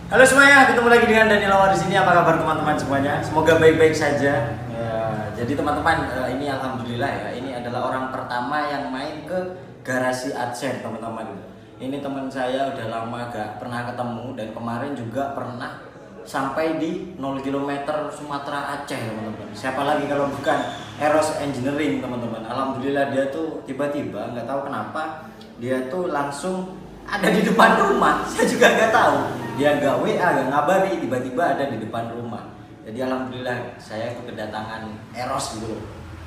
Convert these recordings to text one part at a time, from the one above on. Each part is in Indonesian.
Halo semuanya, ketemu lagi dengan Daniel Awar di sini. Apa kabar teman-teman semuanya? Semoga baik-baik saja. Ya, jadi teman-teman, ini alhamdulillah ya, ini adalah orang pertama yang main ke garasi Adsen, teman-teman. Ini teman saya udah lama gak pernah ketemu dan kemarin juga pernah sampai di 0 km Sumatera Aceh, teman-teman. Siapa lagi kalau bukan Eros Engineering, teman-teman. Alhamdulillah dia tuh tiba-tiba nggak tahu kenapa dia tuh langsung ada di depan rumah. Saya juga nggak tahu. Dia nggak WA, nggak ngabari, tiba-tiba ada di depan rumah. Jadi alhamdulillah saya itu kedatangan Eros gitu.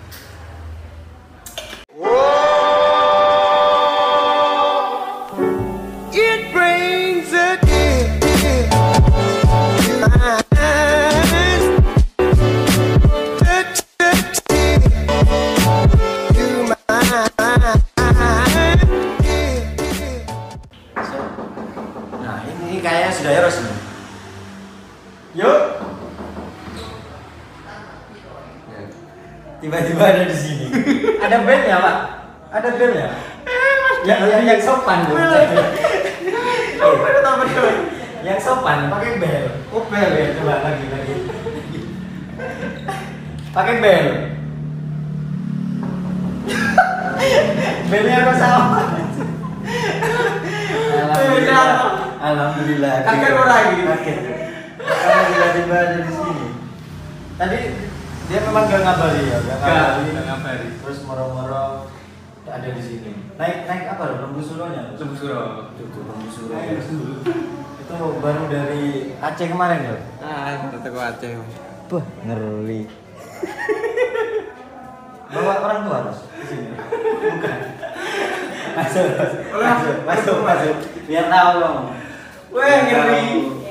It brings a tear to my eyes. Nah ini kayaknya sudah Eros nih. Yuk. Tiba-tiba ada di sini. Ada bel ya Pak? Ada bel ya? Yang sopan dong. Yang sopan pakai bel. Oh bel ya, coba lagi. Pakai bel. Belnya apa sama? Alhamdulillah. Kaget orang ini. Kaget. Karena tiba-tiba ada di sini. Tadi dia memang gak ngabari ya, gak ngabari. Terus moro-moro ada di sini. Naik apa loh? Lembu suronya. Lembu suro. Lembu suro. Itu baru dari Aceh kemarin loh. Kita ke Aceh. Wah, ngeri. Bawa orang tua harus di sini. Bukan. Masuk. Biar tahu dong. Weh, ngeri.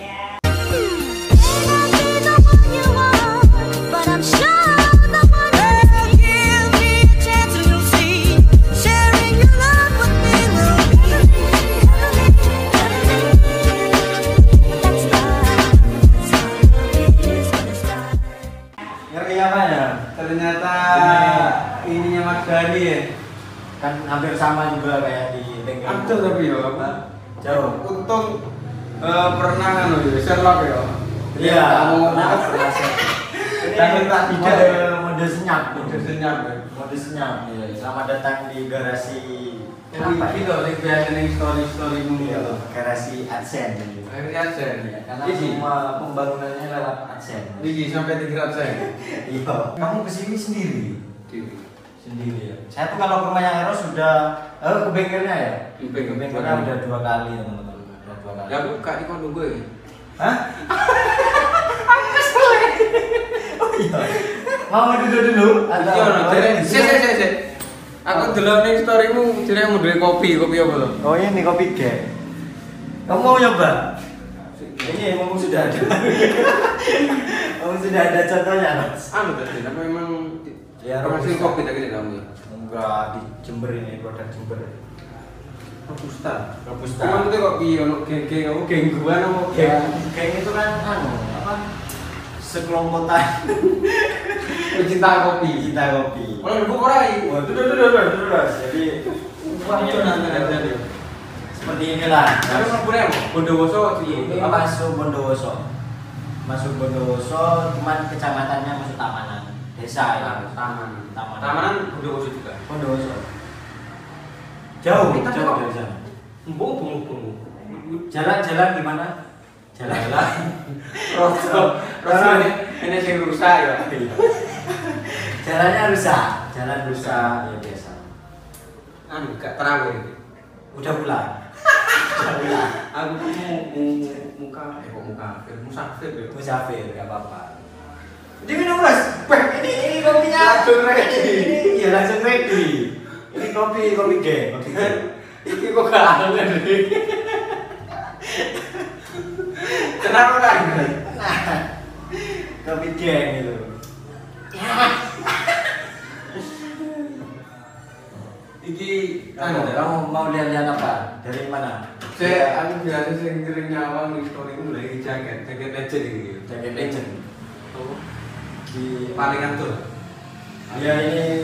Ngeri apa ya? Ternyata ininya Mas Dani ya. Kan hampir sama juga kayak di bengkel. Aduh tapi ya apa? Jauh. Untung pernah kan ya, Sherlock ya. Iya. Pernah. Ini tak mode senyap. Mode senyap ya. Mode senyap. Iya. Selamat datang di garasi. Ini loh, ini biasa nih story Iya, loh. garasi Adsen. Ini Adsen. Karena Ini semua pembangunannya lewat Adsen. Ini sampai 300 saya. Iya. Kamu kesini sendiri? Di Sendiri ya. Saya tuh kalau ke rumahnya Eros sudah ke bengkelnya ya. Di bengkel. Bengkelnya udah 2 kali teman-teman. Udah 2 kali. Ya buka di kondo gue. Hah? Oh iya. Mau duduk dulu? Atau Iya, Aku delok ning storymu jenenge mau duwe kopi apa lho? Oh ini kopi gek. Kamu mau nyoba? Ini memang sudah ada. Memang sudah ada contohnya, Mas. Anu tadi, apa memang Ya, hasil Robusta. kopi tadi kamu ya? Enggak di Jember ini, produk Jember. Robusta. Robusta. Kamu tuh kok piye ono geng-geng kamu geng-gengan apa Geng itu kan apa? Sekelompokan pecinta kopi. cinta kopi. Kalau dulu ora iki. Wah, duduk. Jadi Uangnya nanti. seperti inilah. Tapi mlebu apa? Bondowoso piye? Ini masuk Bondowoso. Masuk Bondowoso, cuman kecamatannya masuk Tamanan. Desa ya. Taman. Tamanan. Tamanan Bondowoso juga. Bondowoso. Jauh Kita dari kok- sana. Bung. Jalan Gimana? Jalan. Roso ini sing rusak ya. Jalannya rusak. Jalan rusak ya biasa. Anu gak terawih. Udah pulang. Aku musafir ya. Musafir, gak apa-apa. Diminum Mas. Ini kopinya Langsung ready. Iya langsung ready. Ini kopi geng. Iki kok gak aneh nih. Kenapa kan? Nah, kopi geng itu. Iki Kamu mau lihat apa? Dari mana? aku biasa sing sering nyawang di story ku lagi jaket legend iki. Jaket legend. Oh, Di palingan tuh. Ya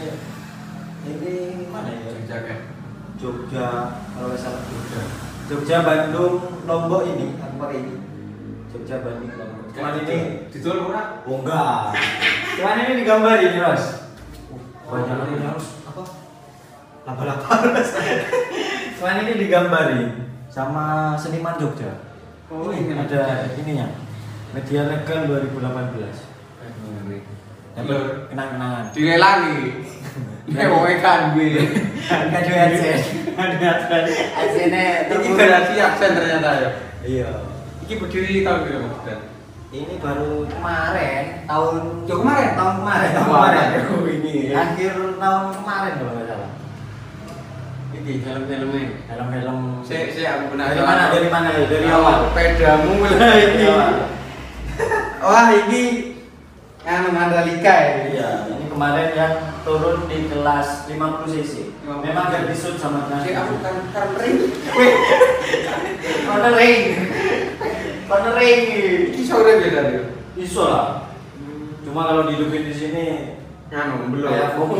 ini mana ya? Jaket. Jogja, kalau nggak salah Jogja, Bandung, Lombok ini aku pakai ini. Jogja Bandung banget. Cuman ini dijual murah. Oh enggak. Cuman ini digambar ini, Ros. Banyak ini harus apa? Laba-laba. Cuman ini digambarin sama seniman Jogja. Oh, ini ini ada ininya. Media legal 2018. Kenang-kenangan. Dilelangi. Nek kan gue. Enggak ada adsen. Adsennya Ini garasi aksen ternyata ya. Iya. Ini berdiri tahun berapa, Mas? Ini baru kemarin tahun Kemarin? tahun kemarin Wah, ini akhir tahun kemarin kalau nggak salah. Ini film-filmnya. Film-film Saya aku pernah dari mana dari awal pedamu mulai ini. Wah, ini anu Mandalika ya. Iya, ini kemarin yang turun di kelas 50 cc. Memang gak disut sama Saya aku Trans. kan ring. Cornering. Cornering. Ini sore beda dia. Iso lah. Cuma kalau dihidupin di sini Anu belum. kayak kopi.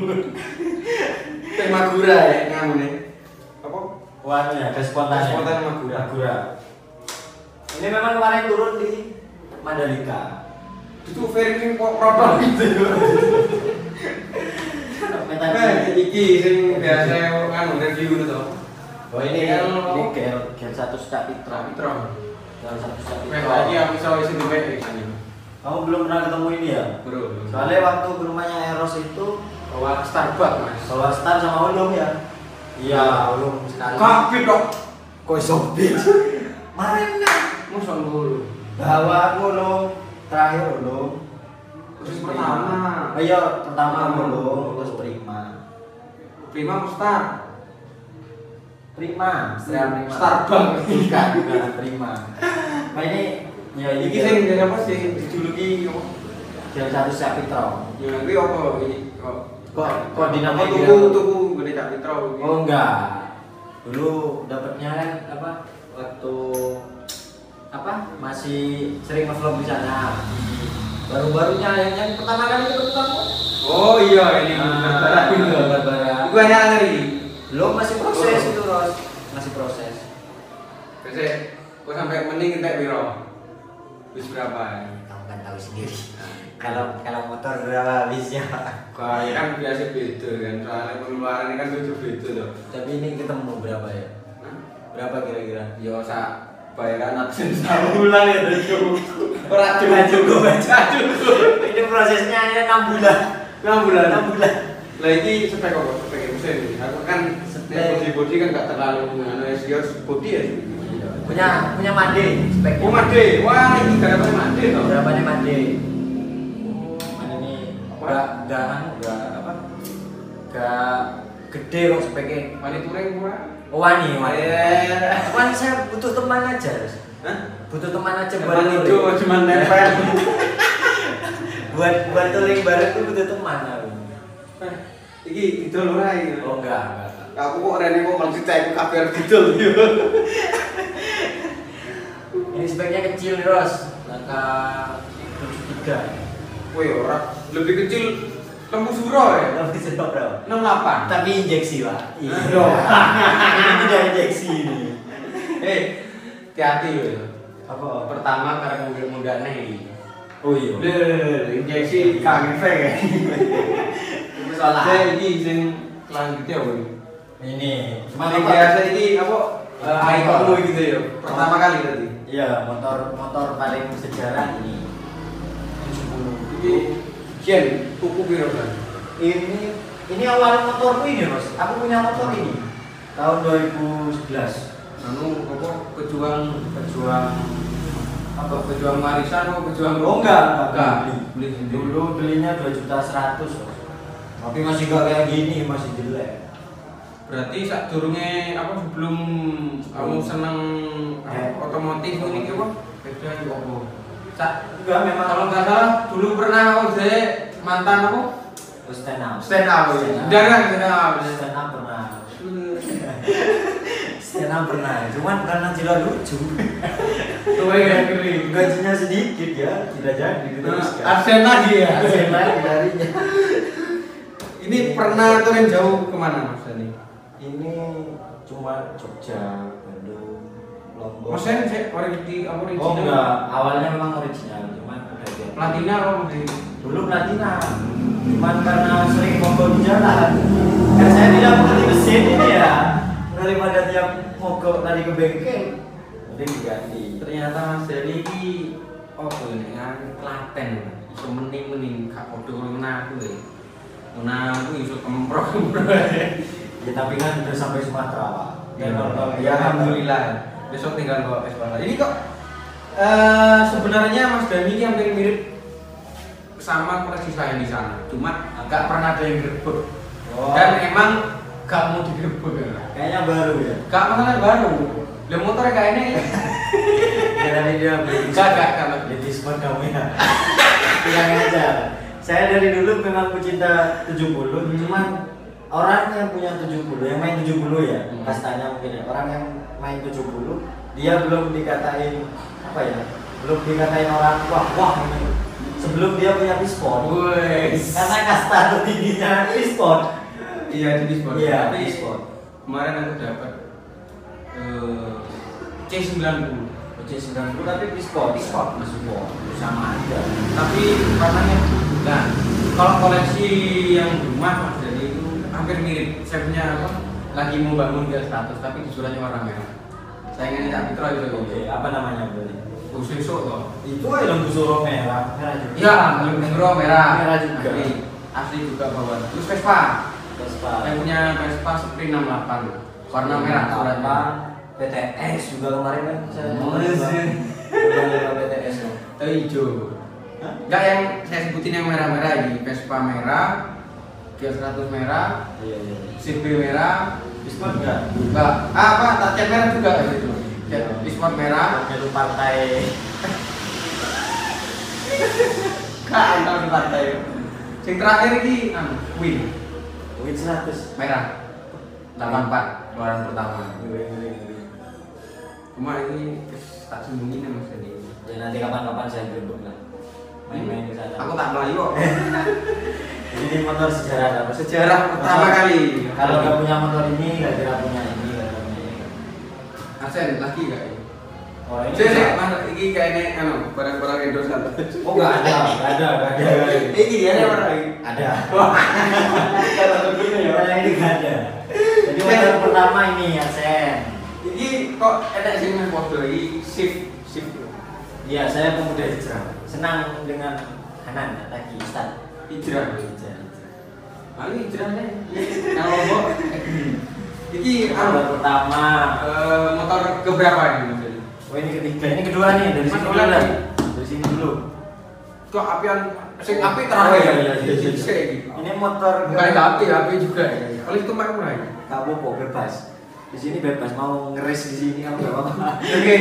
Teh Magura ya nganu nih. Apa? Wah, ini ada spontan. Spontan Magura. Magura. Ini memang kemarin turun di Mandalika. Itu very kok proton gitu. Iki sing biasa nganu review itu. Oh ini gel satu Capitra. Capitra. Gel satu Wah, Capitra. iki aku iso isi di WA kan. Kamu belum pernah ketemu ini ya? Bro. Soalnya waktu ke rumahnya Eros itu bawa Starbucks, Mas. bawa Star sama Ulum ya? Iya, Ulum sekali. Kapit dong. Kok sobit? Mana? Musuh dulu. Bawa aku Ulum, terakhir Ulum. Terus pertama. Ayo, pertama Ulum, terus Prima. Prima Star. Prima, Prima. Starbucks. Bukan Prima. Nah ini, ya Iki sing apa sing dijuluki apa? gel satu Capitra. Ya kuwi apa iki kok Kok dinamai tuku gede Capitra iki. Oh enggak. Dulu dapatnya kan apa? Waktu apa? Masih sering nge-vlog di sana. Baru-barunya yang pertama kali ketemu kamu. Oh iya ini Barbara. Iku hanya ngeri. Belum masih proses itu, Ros. Masih proses. Biasa kok sampai mending entek piro? Wis berapa? Kamu kan tahu sendiri. Kalau motor berapa habisnya? Kayak kan biasa beda kan. Soalnya pengeluaran ini kan tujuh beda loh. Tapi ini ketemu berapa ya? Hah? Berapa kira-kira? Yo sak bayaran adsen sebulan ya cukup. Ora Nggak cukup, baca cukup. Ini prosesnya 6 bulan. 6 bulan. 6 bulan. Lah iki spek apa? Spek mesin. Aku kan Spek. body kan enggak terlalu anu serius body ya. Punya Made speknya. Oh Made. Wah, ini garapannya Made toh. Berapanya Made? Mana nih? Enggak apa? Enggak gede kok speknya. Wani touring murah. Oh, wani. Ya. Cuman saya butuh teman aja. Ros. Hah? Butuh teman aja Cuman touring. itu cuma nempel. buat touring bareng tuh butuh teman aku. Iki didol ora iki. Oh enggak. Aku kok rene kok mesti cek kabeh didol yo. Ini speknya kecil nih, Ros. Langkah 73. Woi, ora lebih kecil lembu suro ya. Tapi sudah berapa? 68. Tapi injeksi, Pak. Iya. Aduh. Ini tidak injeksi ini. Hati-hati loh. Apa? Pertama karena mobil muda nih. Oh iya. Injeksi kang efek ya. Itu salah. Saya ini sing selanjutnya apa ini? Ini. Cuma yang biasa ini apa? Ikonmu gitu ya. Pertama kali tadi. Iya, motor paling sejarah ini. Ini Jen, tuku piro kan? Ini awal motorku ini, Mas. Aku punya motor ini tahun 2011. Anu apa pejuang apa pejuang warisan atau pejuang Enggak. beli sendiri. Dulu belinya 2.100.000. Tapi masih gak kayak gini, masih jelek. Berarti saat durunge apa sebelum kamu seneng otomotif ini apa? Beda itu apa? Enggak, memang Kalau nggak salah dulu pernah aku jadi mantan aku stand up. stand up. Jangan stand up. Stand up pernah. Stand up pernah. Cuman karena tidak lucu. Tuh yang kering. Gajinya sedikit ya, tidak jadi diteruskan. Absen lagi ya. Absen lagi darinya. Ini pernah turun jauh kemana Mas Dani? Ini cuma Jogja, Bandung, Mesin sih original. Oh enggak, awalnya memang original, cuman udah dia Platina apa masih? dulu platina, cuman karena sering mogok di jalan, kan saya tidak mengerti mesin ini ya, daripada tiap mogok lari ke bengkel, mending diganti. Ternyata Mas Dani ini apa ini kan Klaten, iso mening gak podo karo aku ya. Aku iso kemprok. Ya tapi kan udah sampai Sumatera Pak. Ya alhamdulillah. Besok tinggal bawa Vespa. Ini kok sebenarnya Mas Dani ini hampir mirip sama koleksi saya di sana. Cuma gak pernah ada yang direbut. Dan emang gak mau direbut ya. Kayaknya baru ya. Gak masalah baru. Lah motornya kayak ini. Ya tadi dia beli. Gak. Jadi sport kamu ya. Bilang aja. Saya dari dulu memang pecinta 70, cuman orang yang punya 70, yang main 70 ya, pas tanya mungkin ya, orang yang main 70, dia belum dikatain apa ya, belum dikatain orang wah ini. Sebelum dia punya Pisport. Karena kasta tertingginya Pisport. Iya di Pisport. Iya, tapi Pisport. Kemarin aku dapat C90. C90 tapi Pisport masih sama aja. Tapi warnanya bukan. Kalau koleksi yang rumah Mas Dani itu hampir mirip. Saya punya apa? Lagi mau bangun dia 100 tapi disuratnya warna merah. Saya ingin tak Fitra itu. Oke, apa namanya berarti? Busuk toh. Itu ya lembu suro merah juga. Iya, lembu suro merah. Merah juga. Asli juga bawaan. Terus Vespa. Saya punya Vespa Sprint 68 warna merah suratnya. PTS juga kemarin kan saya PTS loh. Tapi hijau. Enggak yang saya sebutin yang merah-merah ini. Vespa merah, Kia 100 merah, Iya. CB merah, Pisport enggak? enggak. Apa? Tatcap merah juga itu. Pisport merah. Itu partai. Kak, antar partai. Yang terakhir ini Win Win 100 merah. 84 keluaran pertama. Cuma ini tak sembunyiin Mas Dani. Ya nanti kapan-kapan saya jemput lah. Main-main ke sana. Aku tak melayu kok. Ini motor sejarah apa? Sejarah pertama kali. Kalau nggak punya motor ini, nggak kira punya ini, nggak kira punya ini. Asen lagi gak ini? Oh ini. Mas ini kayaknya barang-barang Indonesia. Oh nggak ada. Ini dia ada barang lagi. Ada. Kalau begini ya. Yang ini nggak ada. Jadi motor pertama ini ya Sen. Ini kok enak sih mas foto ini shift. Iya, saya pemuda hijrah. Senang dengan Hanan lagi Ustaz. Hijrah. Paling hijrahnya. Yang lombok. Ini Motor pertama. motor keberapa ini mas? Oh ini ketiga, ini kedua nih dari sini dulu lah. Dari sini dulu. Kok apian sing api terakhir ya? Iya. Ini motor Bukan api juga ya. Oleh itu mak mulai. kamu kok bebas. Di sini bebas mau ngeres di sini kamu enggak apa-apa. Oke.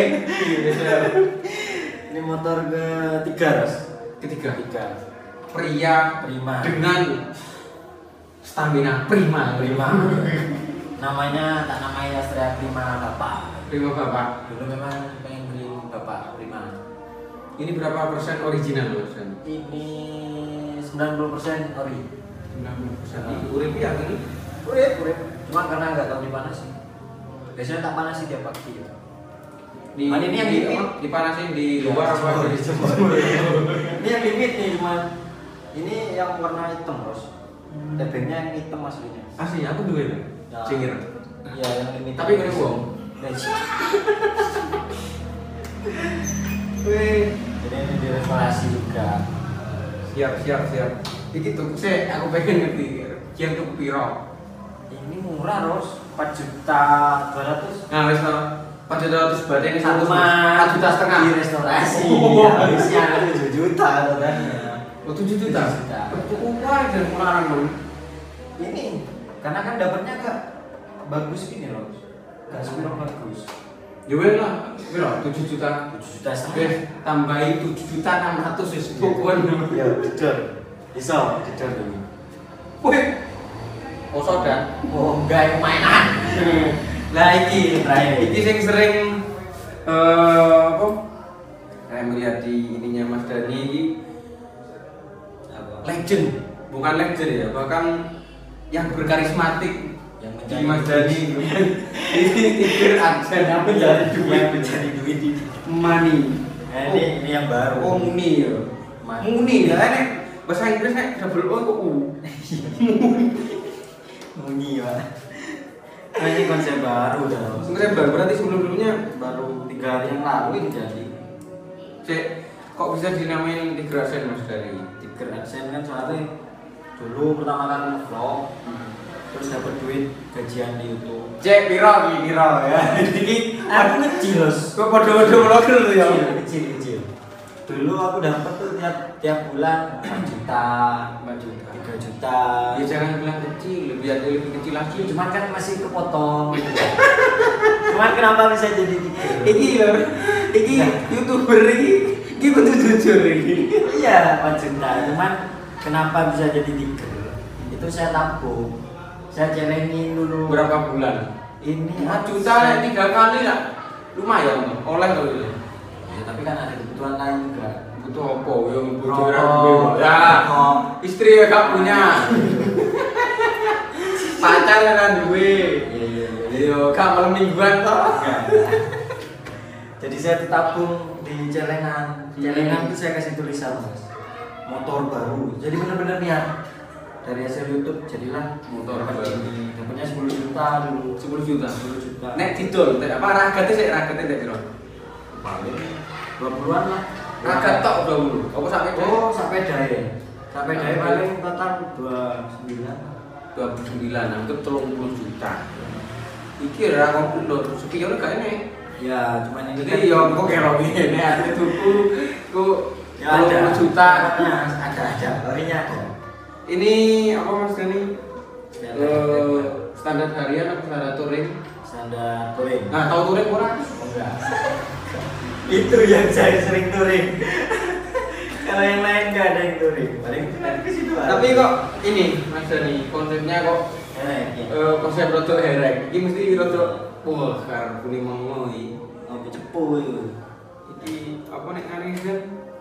Ini motor ketiga, Ros. Ketiga. Prima. Dengan stamina prima. Namanya tak namanya Astrea Prima Bapak. Prima bapak. Dulu memang pengen beli Bapak Prima. Ini berapa persen original mas? Ini 90% ori. 90%. Ini urip ya ini. Urip. Cuma karena nggak tahu dipanasin. Biasanya tak panasin tiap pagi. Di ini yang dipanasin di luar apa di Ini yang limit nih cuma. Ini yang warna hitam, Bos. Tebengnya yang hitam aslinya. asli aku dulu ya. Cingir. Iya, yang limit. Tapi kena uang. Jadi ini direstorasi juga. Siap. Iki tuh saya aku pengen ngerti. Kian tuh piro? Ini murah, Ros. 4.200.000. Nah, wis to. 400 berarti ini 1 4 juta setengah. di restorasi. Habisnya 7 juta totalnya. Oh, 7 juta. Tuku wae dan kurang dong. Ini karena kan dapatnya gak bagus gini loh. Gak sepiro bagus. Ya wes lah, piro? 7 juta. 7 juta Wes setengah. tambahi 7 juta 600 wis pokoknya. Ya, jujur. Bisa, jujur dulu. Wih. Oh, sodan. Oh, enggak yang mainan. Lah iki terakhir. Iki sing sering apa? Saya melihat di ininya Mas Dani ini legend, bukan legend ya, bahkan yang berkarismatik yang Jadi Mas Dani ini tidur AdSense apa jadi duit mencari duit ini. money. Nah, ini yang baru. Oh muni ya. Muni ya kan bahasa Inggris nek double O itu U. Muni Pak. Nah, ini konsep baru dah. Sebenarnya baru berarti sebelumnya Baru 3 hari yang lalu ini jadi. Cek kok bisa dinamain Tiger AdSense Mas Dani? Tiger AdSense kan soalnya dulu pertama kali nge-vlog terus dapat duit gajian di YouTube. Cek piro ya. Jadi aku kecil loh. Kok podo-podo vlogger tuh ya. Kecil. Dulu aku dapat tuh tiap bulan 4 juta, 4 juta. 3 juta. Ya jangan bilang kecil, lebih kecil lagi. Cuman kan masih kepotong. Cuman kenapa bisa jadi tiga? Iki lho, iki YouTuber iki kudu jujur iki. Iya, 4 juta. Cuman kenapa bisa jadi tiga? Itu saya tabung. Saya celengin dulu. Berapa bulan? Ini 4 juta 3 kali lah. Lumayan oleh loh itu. Ya, tapi kan ada kebutuhan lain juga. Butuh apa? Yang bocoran ya. Istri ya gak punya. Pacar ya kan duwe. Iya, gak malam mingguan toh. Jadi saya tabung di celengan. Celengan itu saya kasih tulisan, Mas. Motor baru. Jadi benar-benar niat. Dari hasil YouTube jadilah Motor dapat baru. ini. Dapatnya 10 juta dulu. 10 juta. 10 juta. Nek didol, apa ragatnya sih ragatnya nek piro? Paling 20-an lah. Ragat tok dulu. Apa sampai Oh, sampai daya. Sampai daya paling total 29. 29, anggap 30 juta. Iki ora kok ndok rezeki ora gak enek. Ya, cuman ini Jadi yo kok kira ngene ate tuku ku ya ada 30 juta. Ada. Lorinya ada. Ini apa Mas Dani? Standar harian atau standar touring? Standar touring. Nah, tahu touring ora? Oh, enggak. Itu yang saya sering touring. Kalau yang lain enggak ada yang touring. Paling ke situ aja. Tapi kok ini Mas Dani konsepnya kok konsep rodok herek. Iki mesti rodok wah karo kuning mengoi. Ngopi cepu itu. Iki apa nek arek kan?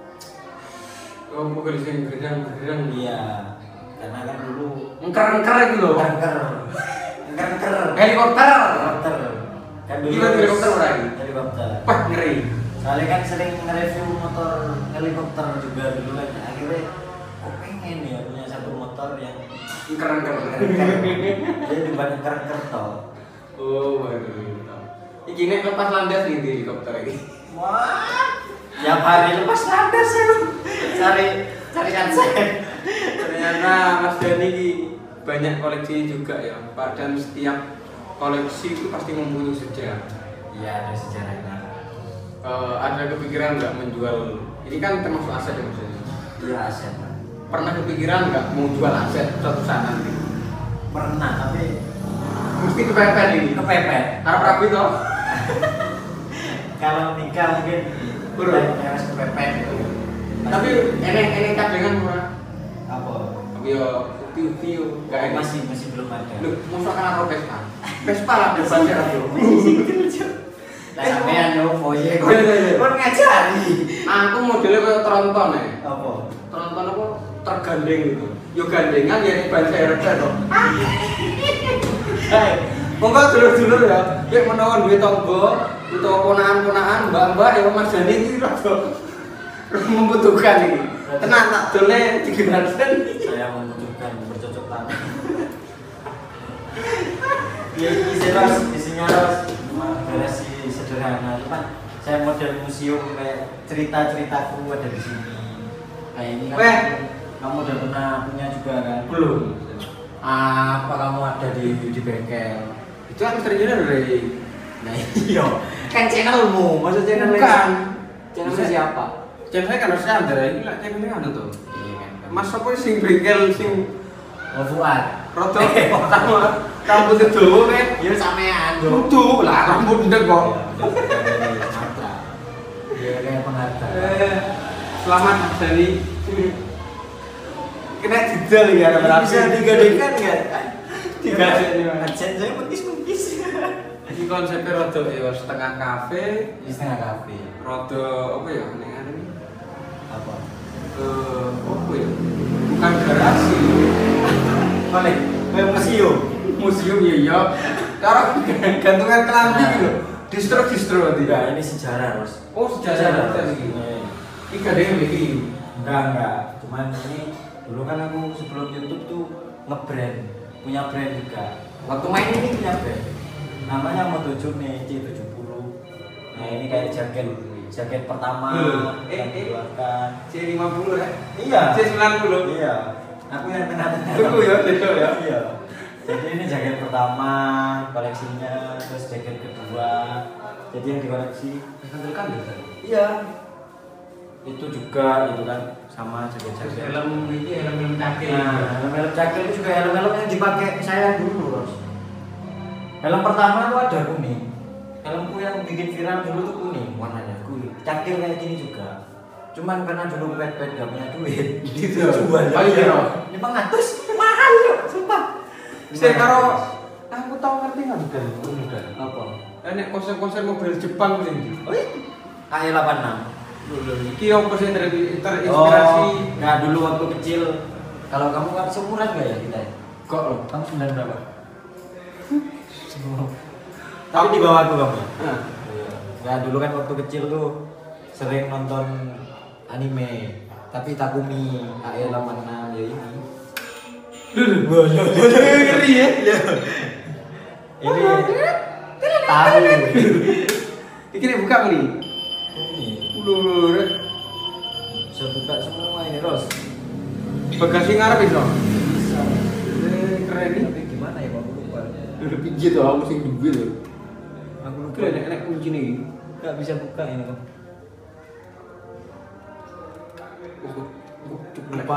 Oh, bukan sing gerang-gerang. Iya. Karena kan dulu Engker-engker iki lho. engker. Helikopter. Kan dulu Gila helikopter ora iki? helikopter. Wah, ngeri. Soalnya kan sering nge-review motor helikopter juga dulu kan. Akhirnya kok pengen ya punya satu motor yang Engker-engker. dia dibuat engker toh. Oh, waduh. Iki nek lepas landas nih di helikopter iki. Wah. Tiap hari lepas landas ya. Cari AdSense. Ternyata Mas Dani ini banyak koleksi juga ya. Padahal setiap koleksi itu pasti mempunyai sejarah. Iya, ada sejarahnya. Ada kepikiran nggak menjual? Ini kan termasuk aset ya Mas Dani. Iya, aset. Pernah kepikiran nggak mau jual aset suatu saat nanti? Pernah, tapi Mesti kepepet ini. kepepet. Harap rapi toh. Kalau nikah mungkin Bro. harus kepepet gitu. Tapi eneng cadangan murah. Apa? Tapi yo uti nggak enak. Masih belum ada. Lu musuh kan karo Vespa. Vespa lah depannya bro. Lah sampean yo foye Iya, iya. kon ngajari. Aku modelnya kayak tronton ya. Apa? Tronton apa tergandeng gitu. Yo gandengan ya nek ban serep to. Hei, monggo dulur-dulur ya. Nek menawa duwe tangga utawa ponakan-ponakan, mbak-mbak ya Mas Dani iki rada membutuhkan ini. Tenang tak dole 300. Saya membutuhkan bercocok tanam. Ya ini jelas isinya garasi sederhana, cuman saya model museum kayak cerita-ceritaku ada di sini. Kayak ini kan Weh. kamu udah pernah punya juga kan? Belum. Apa kamu ada di bengkel? Itu kan terjadi dari Nah iya, kan channelmu, maksud channel Bukan. channel siapa? channel saya kan harusnya ada ini lah channelnya ada tuh. Iya kan. Mas apa sing bengkel sing Oh Fuad. rada pertama rambut dawa kan. Iya sampean dong. Duduk lah rambut ndek kok. Iya kayak pengharga. Selamat Mas Dani. Kena jidal ya Ini bisa digadekan nggak? Digadek nih, Mas. Adsen saya pekis-pekis. Ini konsepnya rada ya setengah kafe, Di setengah kafe. rada apa ya nek ngene Apa? apa ya? Bukan garasi. Balik. Kayak museum. museum ya ya. Karo gantungan kelambi gitu. Distro Enggak, ini sejarah, Bos. Oh, sejarah iki. Iki gak ada yang bikin. Enggak. Cuman ini dulu kan aku sebelum YouTube tuh nge-brand, punya brand juga. Waktu main ini punya brand. Namanya Moto7 nih, C70. Nah, ini kayak jaket pertama yang dikeluarkan. C50 ya? Iya. C90. Iya. Aku yang tengah-tengah. Tunggu ya, itu ya. Iya. Jadi ini jaket pertama koleksinya, terus jaket kedua. Jadi yang dikoleksi Kandel. iya. Itu juga itu kan sama jaket-jaket. Helm cakil. Nah, helm cakil itu juga helm-helm yang dipakai saya dulu, Bos. Helm pertama itu ada kuning. Helmku yang bikin viral dulu tuh kuning warnanya, kuning. Cakil kayak gini juga. Cuman karena dulu pet-pet gak punya duit, gitu. jual. Oh iya. 500 mahal yuk, sumpah. Saya karo aku tahu ngerti nggak bukan? Apa? Enek konser-konser mobil Jepang ini. Oh iya. KE86. Iki apa sih terinspirasi? Nah dulu waktu kecil, kalau kamu kan seumuran nggak ya kita? Kok lo? Kamu 9 berapa? Tapi di bawah aku kamu. Nah dulu kan waktu kecil tuh sering nonton anime, tapi Takumi, KE86 ya ini. Ngeri ya? Ini tahu. Iki buka kali. Ini Ulur. bisa buka semua ini Ros. Bagasi ngarep iso. Bisa. Keren nih. Tapi gimana ya aku lupa. Udah pijit tuh aku sing duwe lho. Aku lupa. Kira enek kunci nih. Gak bisa buka ini kok. Lupa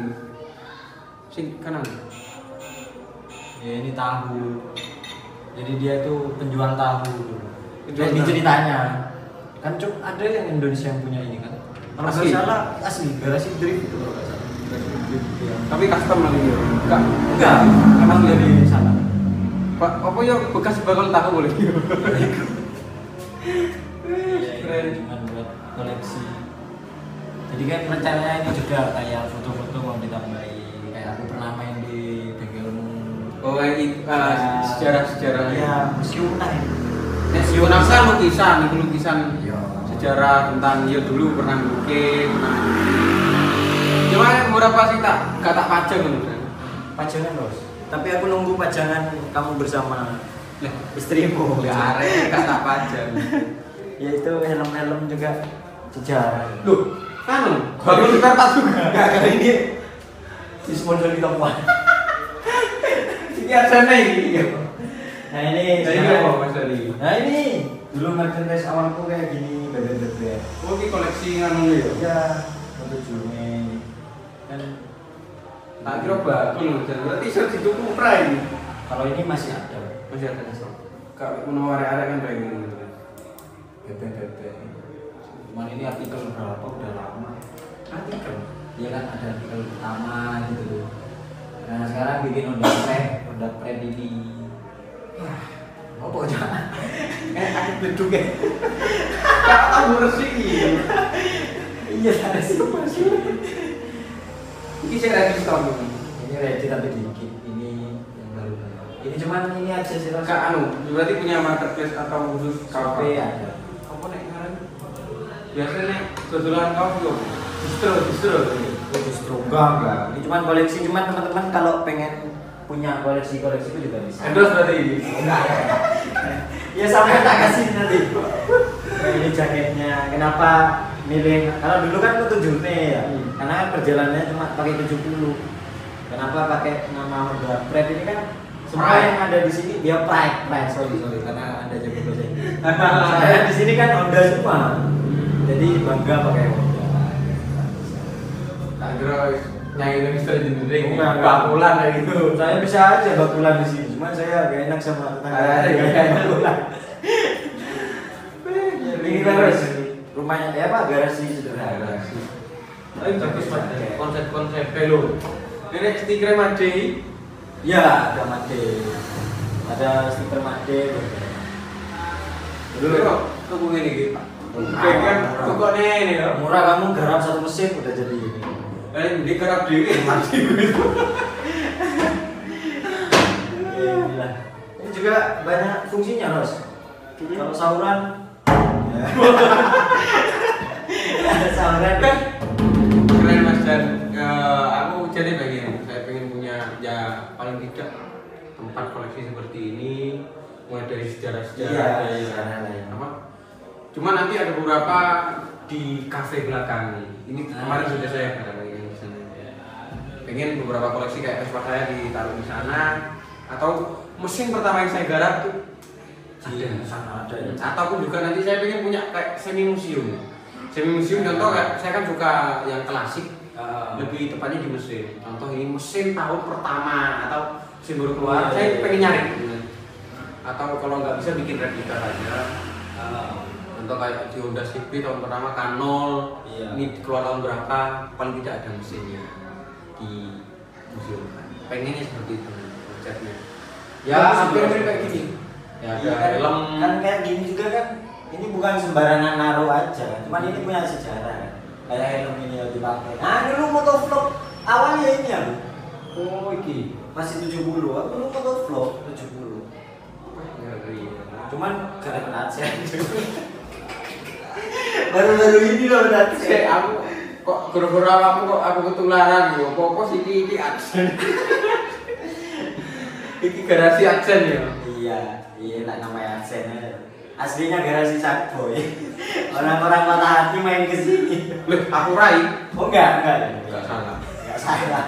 sing kanan. Ya ini tahu. Jadi dia tuh penjual tahu dulu. Penjual Jadi tahu. ceritanya kan cuk ada yang Indonesia yang punya ini kan. Kalau nggak Asli? salah asli garasi drift itu kalau nggak salah. Iya. Tapi custom lagi ya. Enggak, emang dari sana. Pak, apa ya bekas bakal tahu boleh. Keren. Cuman buat koleksi. Jadi kan rencananya ini juga kayak foto-foto mau ditambahin. Kayak aku pernah main di bengkelmu. Oh, ini sejarah-sejarah. Iya, museum lah ini. Museum kan lukisan Iya. sejarah tentang ya dulu pernah lukis, pernah. Cuma berapa sih gak tak pajang kan? Pajangan Bos. Tapi aku nunggu pajangan kamu bersama Lah, istrimu. gak arek gak tak pajang. Yaitu helm-helm juga sejarah. Loh, baru kita tak juga. Enggak kali ini disponsori Topuan. Ini asana ini. Nah ini Nah, ini sekarang- apa Mas Dali? Nah ini dulu merchandise awalku kayak gini, bebek-bebek. Oh, ini koleksi nganu ya? Ya, untuk Juni kan. Tak kira bakul loh, Jan. Berarti iso dituku ini. Kalau ini masih ada Masih ada. Kak menawa arek-arek kan kayak gini. bebek-bebek. Cuman ini artikel berapa udah lama. Artikel. Dia kan ada artikel pertama gitu. Nah sekarang bikin Honda Pride ini. Apa aja? Aku beduk ya. Kak tahu resik Iya, ada sih masih. Ini saya lagi stop ini. Ini ready tapi dikit. Ini yang baru. Ini cuman ini aja sih Ros. Kak anu, berarti punya marketplace atau khusus Shopee ada. Apa nek ngaran? Biasanya dodolan kaos yo. Distro. Oh, justru enggak. Ini cuman koleksi, cuman teman-teman kalau pengen punya koleksi itu juga bisa. Endorse berarti ini. Enggak. Ya sampai tak kasih nanti. Nah, ini jaketnya. Kenapa milih? Kalau dulu kan Moto7 ya. Karena kan perjalanannya cuma pakai 70. Kenapa pakai nama Honda Pride ini kan semua Pride. yang ada di sini dia Pride. Sorry karena Anda jago bahasa Inggris. Saya di sini kan Honda semua. Jadi bangga pakai Honda. Tak kira nyanyi Indonesia engineering. Enggak. Bakulan kayak gitu. Saya bisa aja bakulan di sini, cuma saya gak enak sama tetangga. Gak enak. bakulan. Ini garasi, rumahnya ya Pak, garasi sederhana. Tapi bagus Mas, konsep-konsep lo. Ini stiker Made. Ya, ada Made, ada stiker Made. Dulu kok tuku ngene iki, Pak. Kan kok ini ya. Murah kamu garap satu mesin udah jadi ini. Di kerap dhewe Made. Iya, alhamdulillah. Ini juga banyak fungsinya, Ros. Kalau sahuran ya. Sahuran kan keren Mas. Dan aku jadi saya pengen punya ya paling tidak tempat koleksi seperti ini, mulai dari sejarah-sejarah apa. Cuma nanti ada beberapa di kafe belakang ini kemarin sudah saya katakan di sana. Pengen beberapa koleksi kayak Vespa saya ditaruh di sana, atau mesin pertama yang saya garap tuh ada ya. Ataupun juga nanti saya pengen punya kayak semi museum contoh kayak saya kan suka yang klasik, lebih tepatnya di mesin. Contoh ini mesin tahun pertama atau mesin baru keluar, saya pengen nyari. Atau kalau nggak bisa bikin replika aja. Contoh kayak di Honda CB tahun pertama K0, ini keluar tahun berapa, paling tidak ada mesinnya di museum. Pengennya seperti itu konsepnya. Ya hampir kayak gini. Ya ada helm kan kayak gini juga kan. Ini bukan sembarangan naruh aja, cuman ini punya sejarah. Kayak helm ini yang dipakai. Nah, dulu motovlog awalnya ini ya. Oh, iki masih 70. Aku dulu motovlog 70. Cuman gara-gara AdSense. Baru-baru ini loh AdSense. Aku kok gara-gara aku ketularan yo. Apa sih iki AdSense. Iki garasi AdSense ya. Iya, tak namanya AdSense. Aslinya garasi Sackboy. Orang-orang patah hati main ke sini. Loh, aku Rai. Oh enggak salah. Enggak salah.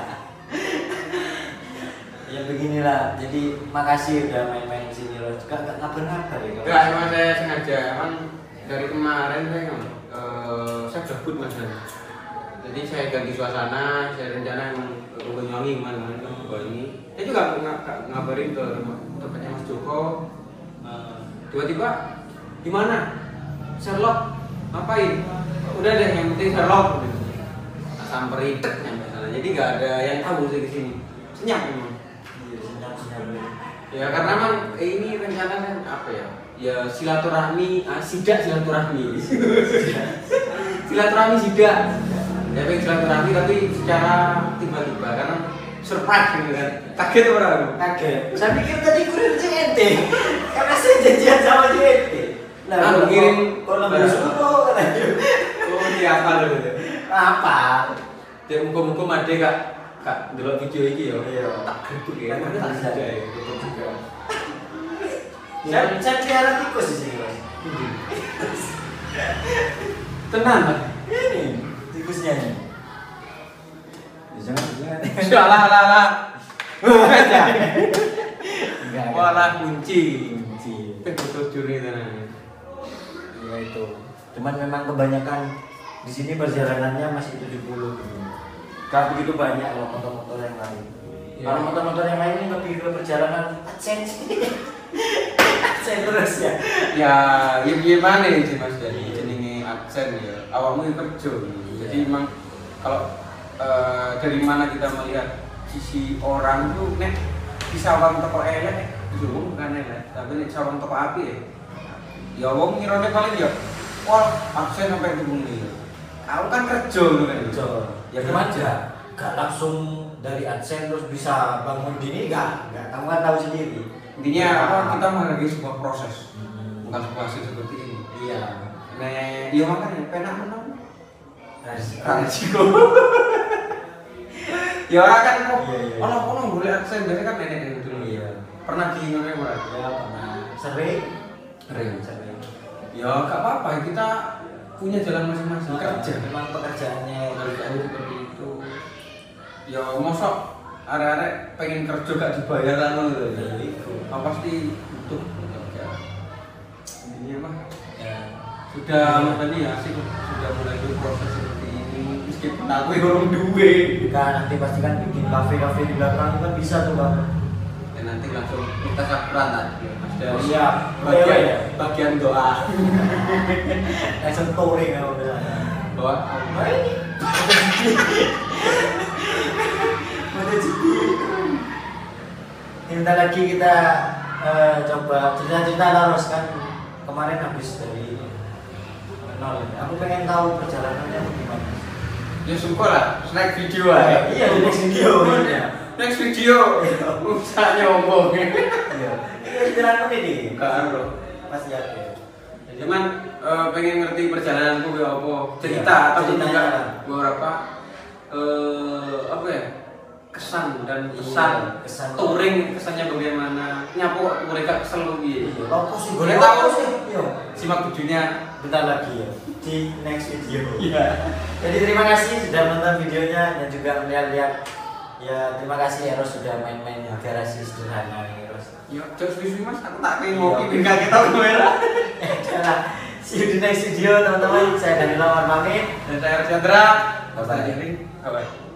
Ya beginilah. Jadi makasih udah main-main ke sini loh. Juga enggak ngabar-ngabar ya. Enggak, emang saya sengaja. Emang dari kemarin saya gabut Mas. Jadi saya ganti suasana, saya rencana emang ke Banyuwangi kemana-mana ke Banyuwangi. Saya juga ngabarin ke tempatnya Mas Joko. Tiba-tiba gimana? Sherlock ngapain? Udah deh, yang penting Sherlock. Samperin nyampe sana. Jadi nggak ada yang tahu sih di sini. Senyap memang. Iya, senyap. Ya karena memang ini rencana kan apa ya? Ya silaturahmi, silaturahmi. Silaturahmi sidak. Ya pengen silaturahmi tapi secara tiba-tiba karena surprise gitu kan. Kaget orang. Kaget. Saya pikir tadi kurir JNT. Karena saya janjian sama JNT. Nah, ngirim kalau suruh katanya. Oh, ini apa dulu? Apa? Dia muka-muka made kak delok video iki ya. Iya. Tak geduk ya. Kan Tak bisa juga. betul juga. Saya pelihara tikus di sini, Mas. Tenang, Mas. Ini tikusnya ini. Jangan. Salah. Enggak. Walah kunci. Betul Juri tenan. Ya itu. Cuman memang kebanyakan di sini perjalanannya masih 70. Gak begitu banyak loh motor-motor yang lain. Ya. Kalau motor-motor yang lain ini lebih ke perjalanan AdSense. AdSense terus ya. Ya gimana sih Mas dari jenenge AdSense ya. Awakmu yang kerja. Jadi memang kalau dari mana kita melihat sisi orang tuh nek disawang toko elek Zoom bukan elek, tapi nek sawang toko api ya wong ngirone paling ya wah absen sampai dibungi. Aku kan kerja ngono kan. Ya gimana? Gak langsung dari AdSense terus bisa bangun dini enggak. Kamu kan tahu sendiri. Intinya apa kita menghargai sebuah proses. Bukan sebuah hasil seperti ini. Iya. Nek ya makanya penak menang. Resiko. Ya orang kan kok Iya. ono boleh AdSense biasanya kan nenek dulu. Iya. Pernah di mana Mas? Ya pernah. Sering. Ya gak apa-apa, kita punya jalan masing-masing kerja. Memang pekerjaannya Seperti itu. Ya mosok arek-arek pengen kerja gak dibayar kan lho. Iya. Pasti butuh kerja. Ini mah Ya. sudah tadi ya sih sudah mulai proses seperti ini meskipun aku orang duwe. Kan nanti pasti kan bikin kafe-kafe di belakang kan bisa tuh Bang. Dan nanti langsung kita sakuran tadi. Oh, siap. Bagian doa. Langsung touring kalau misalnya. Doa. MotoGP. Bentar lagi kita coba cerita-cerita Laros kan kemarin habis dari nol. Aku pengen tahu perjalanannya gimana. Ya syukur lah, snack video aja. Iya, next video. Next video. Usah nyombong. Iya. jalan ini. Enggak, bro. Pasti ada. Cuman pengen ngerti perjalananku ya apa cerita Iya, atau ceritanya. juga beberapa apa ya kesan dan pesan Iya, kesan. touring kesannya bagaimana nyapu touring gak kesel lu piye Lopo sih, boleh lopo tahu sih. Yo. simak videonya Bentar lagi ya di next video. iya Jadi terima kasih sudah nonton videonya dan juga melihat-lihat. Ya terima kasih Eros sudah main-main garasi sederhana ini Eros. yuk jauh suwi mas aku tak pengen Iya. ngopi enggak kita kamera Adalah see you di next video teman-teman. Saya Danila Warmami. dan saya Chandra Bye-bye. Bye bye.